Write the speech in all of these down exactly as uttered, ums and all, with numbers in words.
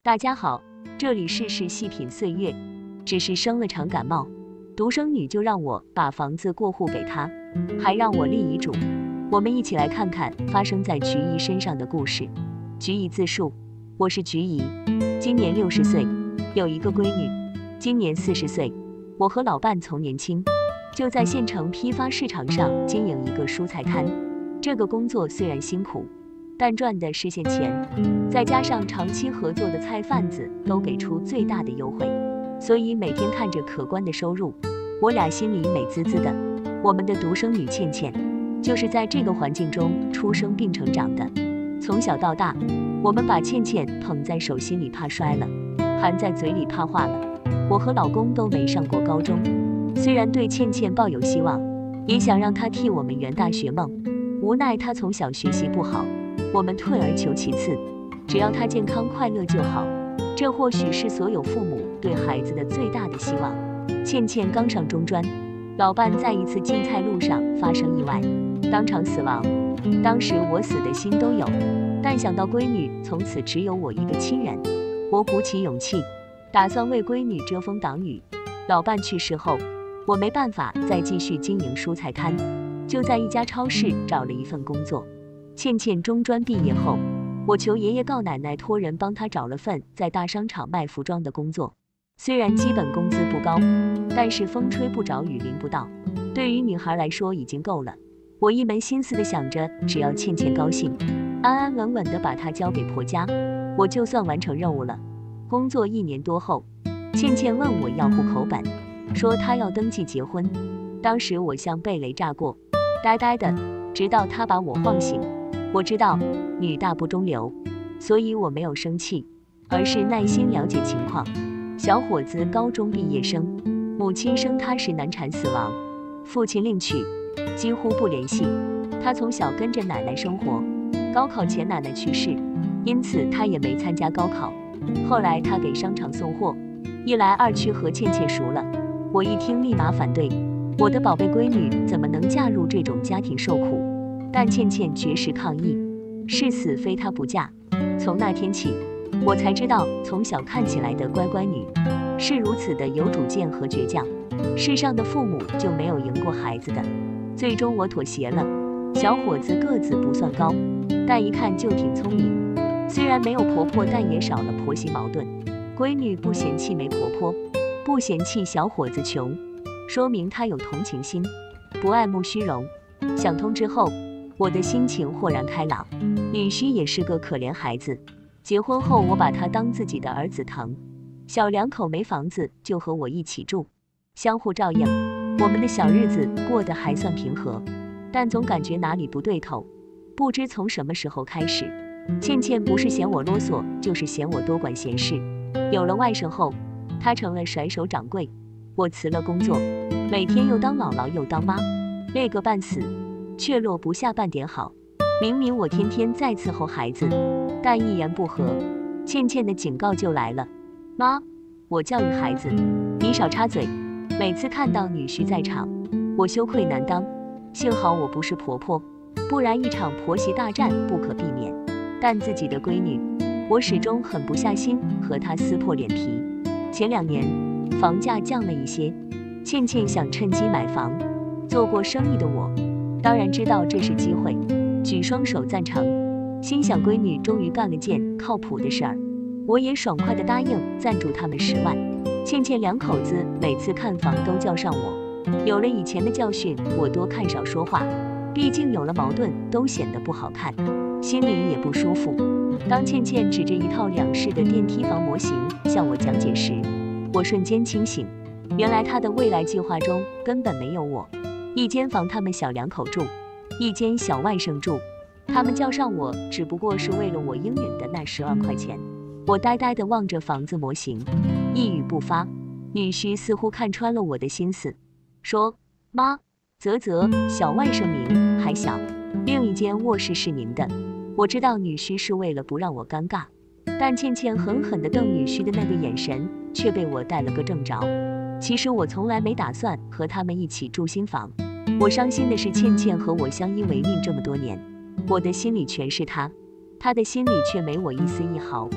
大家好，这里是是细品岁月。只是生了场感冒，独生女就让我把房子过户给她，还让我立遗嘱。我们一起来看看发生在菊姨身上的故事。菊姨自述：我是菊姨，今年六十岁，有一个闺女，今年四十岁。我和老伴从年轻就在县城批发市场上经营一个蔬菜摊。这个工作虽然辛苦，但赚的是现钱，再加上长期合作的菜贩子都给出最大的优惠，所以每天看着可观的收入，我俩心里美滋滋的。我们的独生女倩倩，就是在这个环境中出生并成长的。从小到大，我们把倩倩捧在手心里怕摔了，含在嘴里怕化了。我和老公都没上过高中，虽然对倩倩抱有希望，也想让她替我们圆大学梦，无奈她从小学习不好，我们退而求其次，只要她健康快乐就好。这或许是所有父母对孩子的最大的希望。倩倩刚上中专，老伴在一次进菜路上发生意外，当场死亡。当时我死的心都有，但想到闺女从此只有我一个亲人，我鼓起勇气，打算为闺女遮风挡雨。老伴去世后，我没办法再继续经营蔬菜摊，就在一家超市找了一份工作。倩倩中专毕业后，我求爷爷告奶奶托人帮她找了份在大商场卖服装的工作。虽然基本工资不高，但是风吹不着雨淋不到，对于女孩来说已经够了。我一门心思的想着，只要倩倩高兴，安安稳稳的把她交给婆家，我就算完成任务了。工作一年多后，倩倩问我要户口本，说她要登记结婚。当时我像被雷炸过，呆呆的，直到她把我晃醒。我知道女大不中留，所以我没有生气，而是耐心了解情况。小伙子高中毕业生，母亲生他时难产死亡，父亲另娶，几乎不联系。他从小跟着奶奶生活，高考前奶奶去世，因此他也没参加高考。后来他给商场送货，一来二去和倩倩熟了。我一听立马反对，我的宝贝闺女怎么能嫁入这种家庭受苦？但倩倩绝食抗议，是死非她不嫁。从那天起，我才知道从小看起来的乖乖女是如此的有主见和倔强。世上的父母就没有赢过孩子的。最终我妥协了。小伙子个子不算高，但一看就挺聪明。虽然没有婆婆，但也少了婆媳矛盾。闺女不嫌弃没婆婆，不嫌弃小伙子穷，说明她有同情心，不爱慕虚荣。想通之后，我的心情豁然开朗。女婿也是个可怜孩子，结婚后我把他当自己的儿子疼。小两口没房子就和我一起住，相互照应，我们的小日子过得还算平和，但总感觉哪里不对头。不知从什么时候开始，倩倩不是嫌我啰嗦，就是嫌我多管闲事。有了外甥后，她成了甩手掌柜，我辞了工作，每天又当姥姥又当妈，累个半死，却落不下半点好。明明我天天在伺候孩子，但一言不合，倩倩的警告就来了。妈，我教育孩子，你少插嘴。每次看到女婿在场，我羞愧难当。幸好我不是婆婆，不然一场婆媳大战不可避免。但自己的闺女，我始终狠不下心和她撕破脸皮。前两年房价降了一些，倩倩想趁机买房。做过生意的我当然知道这是机会，举双手赞成，心想闺女终于干了件靠谱的事儿，我也爽快地答应赞助他们十万。倩倩两口子每次看房都叫上我，有了以前的教训，我多看少说话，毕竟有了矛盾都显得不好看，心里也不舒服。当倩倩指着一套两室的电梯房模型向我讲解时，我瞬间清醒，原来她的未来计划中根本没有我。一间房他们小两口住，一间小外甥住，他们叫上我只不过是为了我应允的那十万块钱。我呆呆地望着房子模型，一语不发。女婿似乎看穿了我的心思，说：妈，啧啧，小外甥名还小，另一间卧室是您的。我知道女婿是为了不让我尴尬，但倩倩狠狠地瞪女婿的那个眼神却被我带了个正着。其实我从来没打算和他们一起住新房，我伤心的是倩倩和我相依为命这么多年，我的心里全是她，她的心里却没我一丝一毫。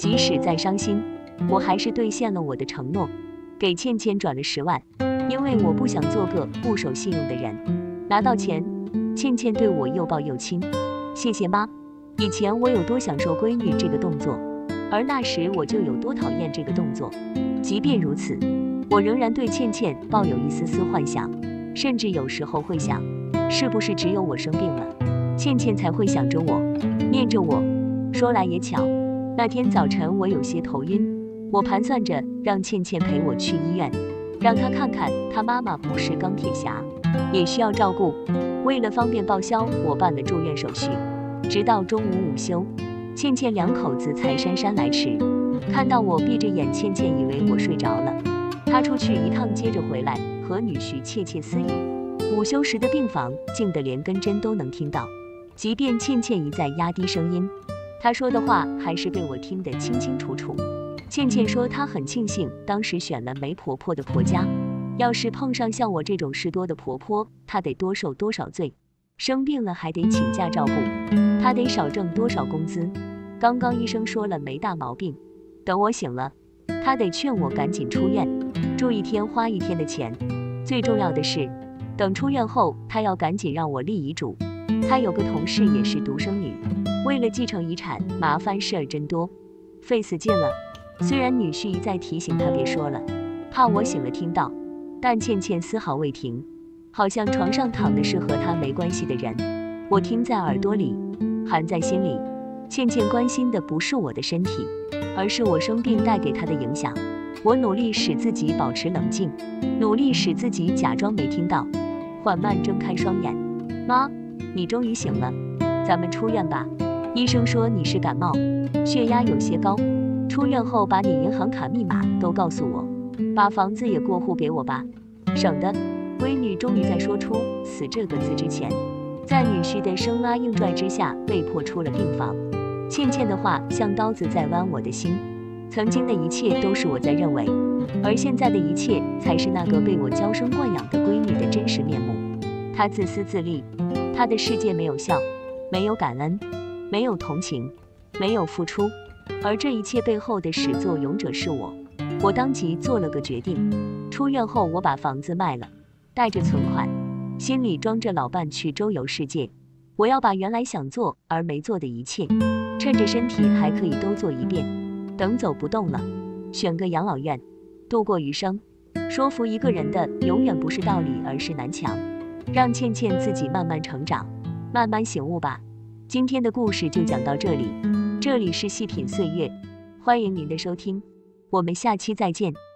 即使再伤心，我还是兑现了我的承诺，给倩倩转了十万，因为我不想做个不守信用的人。拿到钱，倩倩对我又抱又亲，谢谢妈。以前我有多享受闺女这个动作，而那时我就有多讨厌这个动作。即便如此，我仍然对倩倩抱有一丝丝幻想，甚至有时候会想，是不是只有我生病了，倩倩才会想着我，念着我。说来也巧，那天早晨我有些头晕，我盘算着让倩倩陪我去医院，让她看看她妈妈不是钢铁侠，也需要照顾。为了方便报销，我办了住院手续。直到中午午休，倩倩两口子才姗姗来迟。看到我闭着眼，倩倩以为我睡着了。她出去一趟，接着回来和女婿窃窃私语。午休时的病房静得连根针都能听到，即便倩倩一再压低声音，她说的话还是被我听得清清楚楚。倩倩说她很庆幸当时选了没婆婆的婆家，要是碰上像我这种事多的婆婆，她得多受多少罪，生病了还得请假照顾，她得少挣多少工资。刚刚医生说了没大毛病，等我醒了，她得劝我赶紧出院，住一天花一天的钱。最重要的是，等出院后，她要赶紧让我立遗嘱。她有个同事也是独生女，为了继承遗产，麻烦事儿真多，费死劲了。虽然女婿一再提醒她别说了，怕我醒了听到，但倩倩丝毫未停，好像床上躺的是和她没关系的人。我听在耳朵里，含在心里。倩倩关心的不是我的身体，而是我生病带给她的影响。我努力使自己保持冷静，努力使自己假装没听到，缓慢睁开双眼。妈，你终于醒了，咱们出院吧。医生说你是感冒，血压有些高，出院后把你银行卡密码都告诉我，把房子也过户给我吧，省得。闺女终于在说出死这个字之前，在女婿的生拉硬拽之下被迫出了病房。倩倩的话像刀子在剜我的心，曾经的一切都是我在认为，而现在的一切才是那个被我娇生惯养的闺女的真实面目。她自私自利，她的世界没有笑，没有感恩，没有同情，没有付出，而这一切背后的始作俑者是我。我当即做了个决定，出院后我把房子卖了，带着存款，心里装着老伴去周游世界。我要把原来想做而没做的一切，趁着身体还可以都做一遍。等走不动了，选个养老院，度过余生。说服一个人的永远不是道理，而是南墙。让倩倩自己慢慢成长，慢慢醒悟吧。今天的故事就讲到这里，这里是细品岁月，欢迎您的收听，我们下期再见。